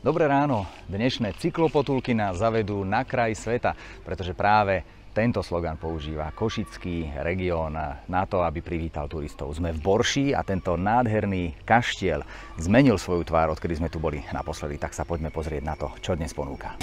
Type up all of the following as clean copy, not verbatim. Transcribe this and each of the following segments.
Dobré ráno. Dnešné cyklopotulky nás zavedú na kraj sveta, pretože práve tento slogan používa Košický región na to, aby privítal turistov. Sme v Borši a tento nádherný kaštiel zmenil svoju tvár, odkedy sme tu boli naposledy. Tak sa poďme pozrieť na to, čo dnes ponúka.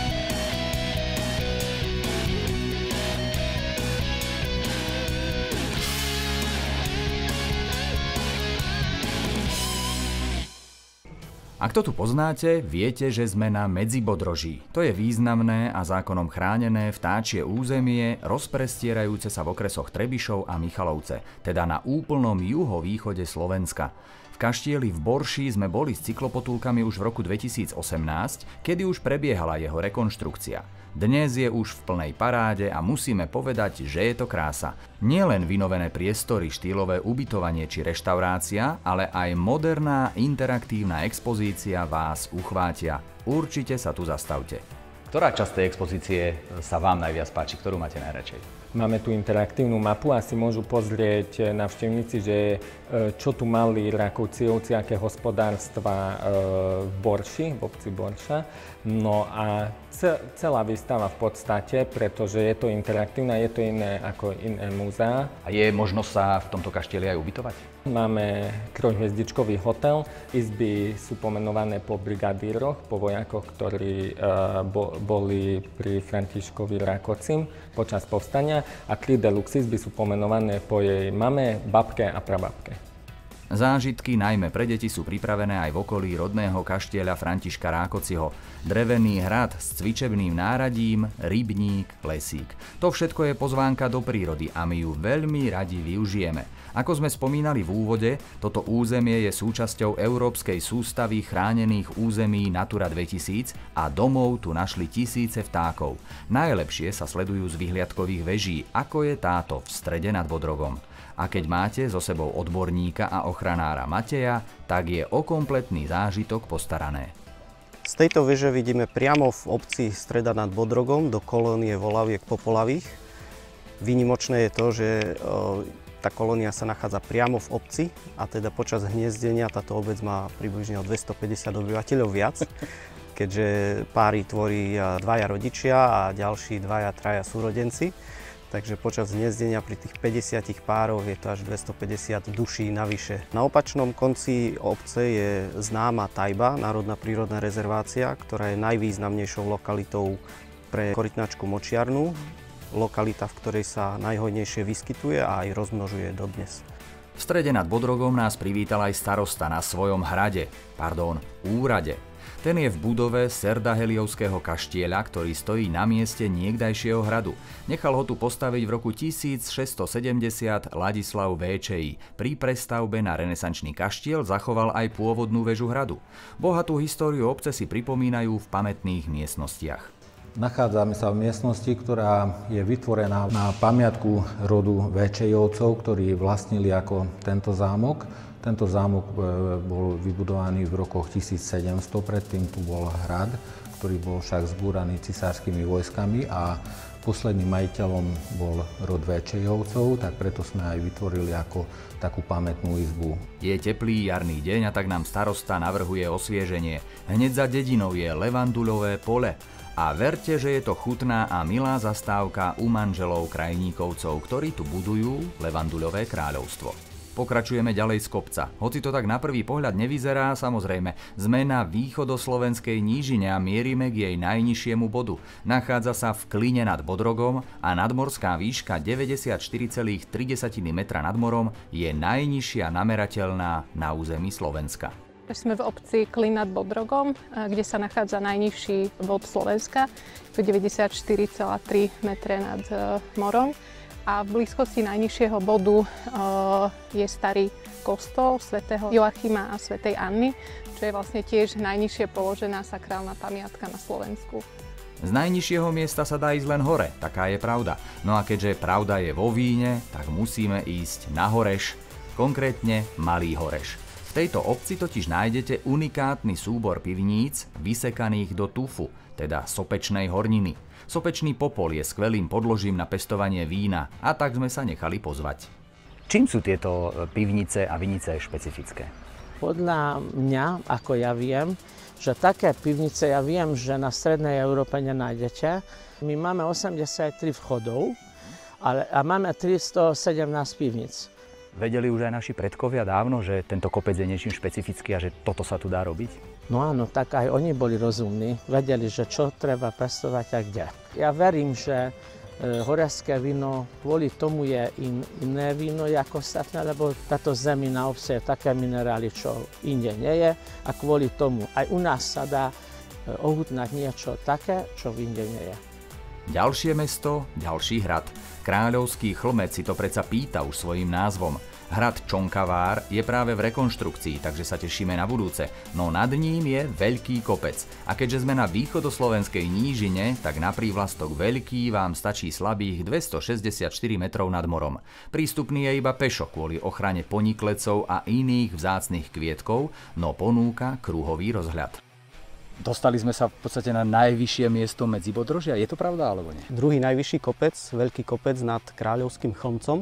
Ak to tu poznáte, viete, že sme na Medzibodroží. To je významné a zákonom chránené vtáčie územie, rozprestierajúce sa v okresoch Trebišov a Michalovce, teda na úplnom juhovýchode Slovenska. V kaštieli v Borši sme boli s cyklopotulkami už v roku 2018, kedy už prebiehala jeho rekonštrukcia. Dnes je už v plnej paráde a musíme povedať, že je to krása. Nielen vynovené priestory, štýlové ubytovanie či reštaurácia, ale aj moderná interaktívna expozícia vás uchvátia. Určite sa tu zastavte. Ktorá časť tej expozície sa vám najviac páči? Ktorú máte najradšej? Máme tu interaktívnu mapu a si môžu pozrieť návštevníci, že čo tu mali Rakovciovci, aké hospodárstva v Borši, v obci Borša. No a celá výstava v podstate, pretože je to interaktívna, je to iné ako iné múzea. A je možnosť sa v tomto kaštieli aj ubytovať? Máme trojhviezdičkový hotel. Izby sú pomenované po brigadíroch, po vojakoch, ktorí boli pri Františkovi Rákocim počas povstania. A 3 deluxe izby sú pomenované po jej mame, babke a prababke. Zážitky najmä pre deti sú pripravené aj v okolí rodného kaštieľa Františka Rákociho. Drevený hrad s cvičebným náradím, rybník, lesík. To všetko je pozvánka do prírody a my ju veľmi radi využijeme. Ako sme spomínali v úvode, toto územie je súčasťou Európskej sústavy chránených území Natura 2000 a domov tu našli tisíce vtákov. Najlepšie sa sledujú z vyhliadkových veží, ako je táto v strede nad Bodrogom. A keď máte so sebou odborníka a ochranára Mateja, tak je o kompletný zážitok postarané. Z tejto veže vidíme priamo v obci Streda nad Bodrogom do kolónie Volaviek Popolavých. Výnimočné je to, že tá kolónia sa nachádza priamo v obci a teda počas hniezdenia táto obec má približne o 250 obyvateľov viac, keďže páry tvorí 2 rodičia a ďalší 2-3 súrodenci. Takže počas hniezdenia pri tých 50 párov je to až 250 duší navyše. Na opačnom konci obce je známa Tajba, národná prírodná rezervácia, ktorá je najvýznamnejšou lokalitou pre korytnačku močiarnu. Lokalita, v ktorej sa najhojnejšie vyskytuje a aj rozmnožuje dodnes. V Strede nad Bodrogom nás privítal aj starosta na svojom úrade. Ten je v budove Serdaheliovského kaštieľa, ktorý stojí na mieste niekdajšieho hradu. Nechal ho tu postaviť v roku 1670 Ladislav Véčej. Pri prestavbe na renesančný kaštiel zachoval aj pôvodnú väžu hradu. Bohatú históriu obce si pripomínajú v pamätných miestnostiach. Nachádzame sa v miestnosti, ktorá je vytvorená na pamiatku rodu Véčejovcov, ktorí vlastnili ako tento zámok. Tento zámok bol vybudovaný v rokoch 1700, predtým tu bol hrad, ktorý bol však zbúraný cisárskymi vojskami a posledným majiteľom bol rod Véčejovcov, tak preto sme aj vytvorili ako takú pamätnú izbu. Je teplý jarný deň a tak nám starosta navrhuje osvieženie. Hneď za dedinou je levanduľové pole. A verte, že je to chutná a milá zastávka u manželov Krajníkovcov, ktorí tu budujú levanduľové kráľovstvo. Pokračujeme ďalej z kopca. Hoci to tak na prvý pohľad nevyzerá, samozrejme, sme na východoslovenskej nížine a mierime k jej najnižšiemu bodu. Nachádza sa v Kline nad Bodrogom a nadmorská výška 94,3 metra nad morom je najnižšia namerateľná na území Slovenska. Sme v obci Klin nad Bodrogom, kde sa nachádza najnižší bod Slovenska, to 94,3 metre nad morom. A v blízkosti najnižšieho bodu je starý kostol svätého Joachima a svätej Anny, čo je vlastne tiež najnižšie položená sakrálna pamiatka na Slovensku. Z najnižšieho miesta sa dá ísť len hore, taká je pravda. No a keďže pravda je vo víne, tak musíme ísť na Horeš, konkrétne Malý Horeš. V tejto obci totiž nájdete unikátny súbor pivníc vysekaných do tufu, teda sopečnej horniny. Sopečný popol je skvelým podložím na pestovanie vína a tak sme sa nechali pozvať. Čím sú tieto pivnice a vinice špecifické? Podľa mňa, ako ja viem, že také pivnice, ja viem, že na strednej Európe nenájdete. My máme 83 vchodov a máme 317 pivnic. Vedeli už aj naši predkovia dávno, že tento kopec je niečím špecifický a že toto sa tu dá robiť? No áno, tak aj oni boli rozumní, vedeli, že čo treba pestovať a kde. Ja verím, že horeské víno kvôli tomu je iné víno ako ostatné, lebo táto zemina obsahuje také minerály, čo inde nie je a kvôli tomu aj u nás sa dá ohutnať niečo také, čo inde nie je. Ďalšie mesto, ďalší hrad. Kráľovský Chlmec si to predsa pýta už svojím názvom. Hrad Čonkavár je práve v rekonštrukcii, takže sa tešíme na budúce. No nad ním je Veľký kopec. A keďže sme na východoslovenskej nížine, tak na prívlastok Veľký vám stačí slabých 264 metrov nad morom. Prístupný je iba pešo kvôli ochrane poniklecov a iných vzácnych kvietkov, no ponúka kruhový rozhľad. Dostali sme sa v podstate na najvyššie miesto Medzibodrožia, je to pravda alebo nie? Druhý najvyšší kopec, Veľký kopec nad Kráľovským Chlmcom,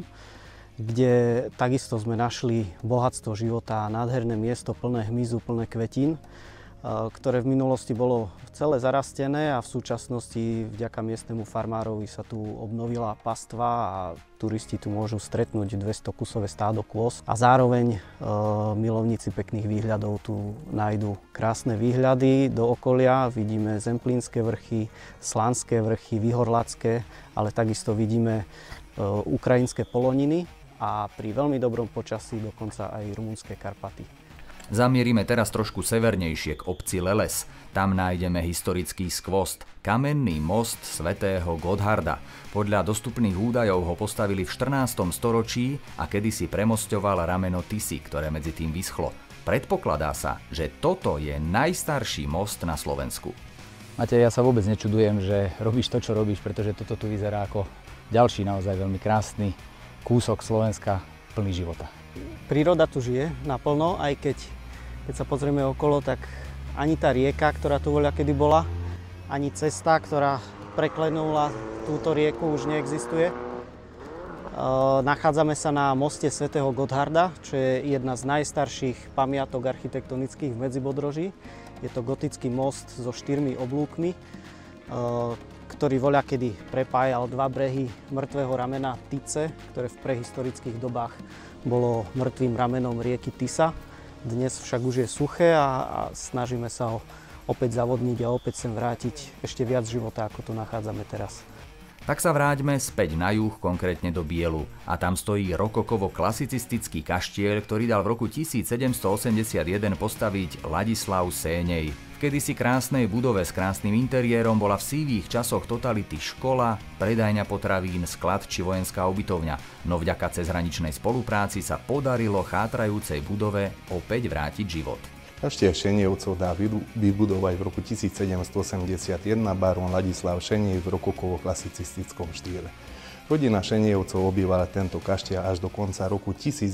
kde takisto sme našli bohatstvo života, nádherné miesto plné hmyzu, plné kvetín, ktoré v minulosti bolo celé zarastené a v súčasnosti vďaka miestnemu farmárovi sa tu obnovila pastva a turisti tu môžu stretnúť 200-kusové stádo kôz a zároveň milovníci pekných výhľadov tu nájdu krásne výhľady do okolia. Vidíme Zemplínske vrchy, Slánske vrchy, Vyhorlacké, ale takisto vidíme ukrajinské poloniny a pri veľmi dobrom počasí dokonca aj rumunské Karpaty. Zamierime teraz trošku severnejšie k obci Leles. Tam nájdeme historický skvost, kamenný most svätého Gotharda. Podľa dostupných údajov ho postavili v 14. storočí a kedysi premosťoval rameno Tisy, ktoré medzi tým vyschlo. Predpokladá sa, že toto je najstarší most na Slovensku. Matej, ja sa vôbec nečudujem, že robíš to, čo robíš, pretože toto tu vyzerá ako ďalší naozaj veľmi krásny kúsok Slovenska plný života. Príroda tu žije naplno, aj keď sa pozrieme okolo, tak ani tá rieka, ktorá tu voľakedy bola, ani cesta, ktorá preklenula túto rieku, už neexistuje. Nachádzame sa na moste svätého Gotharda, čo je jedna z najstarších pamiatok architektonických v Medzibodroží. Je to gotický most so 4 oblúkmi, ktorý voľakedy prepájal dva brehy mŕtvého ramena Tice, ktoré v prehistorických dobách bolo mŕtvým ramenom rieky Tisa. Dnes však už je suché a snažíme sa ho opäť zavodniť a opäť sem vrátiť ešte viac života, ako tu nachádzame teraz. Tak sa vráťme späť na juh, konkrétne do Bielu. A tam stojí rokokovo-klasicistický kaštieľ, ktorý dal v roku 1781 postaviť Ladislav Sénej. V kedysi krásnej budove s krásnym interiérom bola v sívých časoch totality škola, predajňa potravín, sklad či vojenská ubytovňa. No vďaka cezhraničnej spolupráci sa podarilo chátrajúcej budove opäť vrátiť život. Kaštieľ Šenievcov dá vybudovať v roku 1781 barón Ladislav Šeniev v rokokovo-klasicistickom štýle. Rodina Šenievcov obývala tento kaštieľ až do konca roku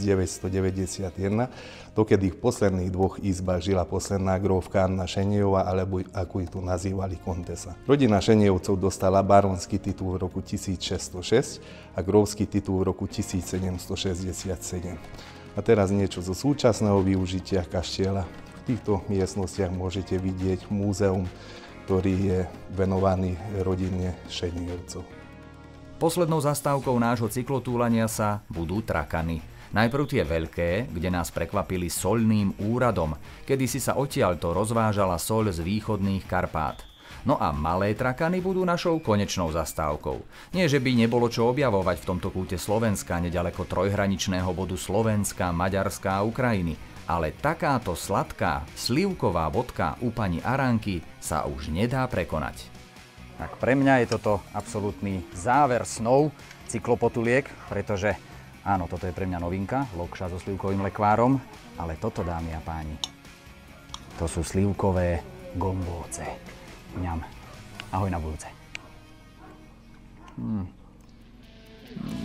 1991, dokedy v posledných dvoch izbách žila posledná grófka Anna Šenieva, alebo ako ju tu nazývali kontesa. Rodina Šenievcov dostala barónsky titul v roku 1606 a grófsky titul v roku 1767. A teraz niečo zo súčasného využitia kaštieľa. V týchto miestnostiach môžete vidieť múzeum, ktorý je venovaný rodine Šenievcov. Poslednou zastávkou nášho cyklotúlania sa budú Trakany. Najprv tie veľké, kde nás prekvapili soľným úradom, kedysi sa odtiaľto rozvážala soľ z východných Karpát. No a malé Trakany budú našou konečnou zastávkou. Nie, že by nebolo čo objavovať v tomto kúte Slovenska, neďaleko trojhraničného bodu Slovenska, Maďarska a Ukrajiny. Ale takáto sladká, slivková vodka u pani Aranky sa už nedá prekonať. Tak pre mňa je toto absolútny záver snov cyklopotuliek, pretože áno, toto je pre mňa novinka, lokša so slivkovým lekvárom, ale toto, dámy a páni, to sú slivkové gombóce. Mňam. Ahoj na budúce.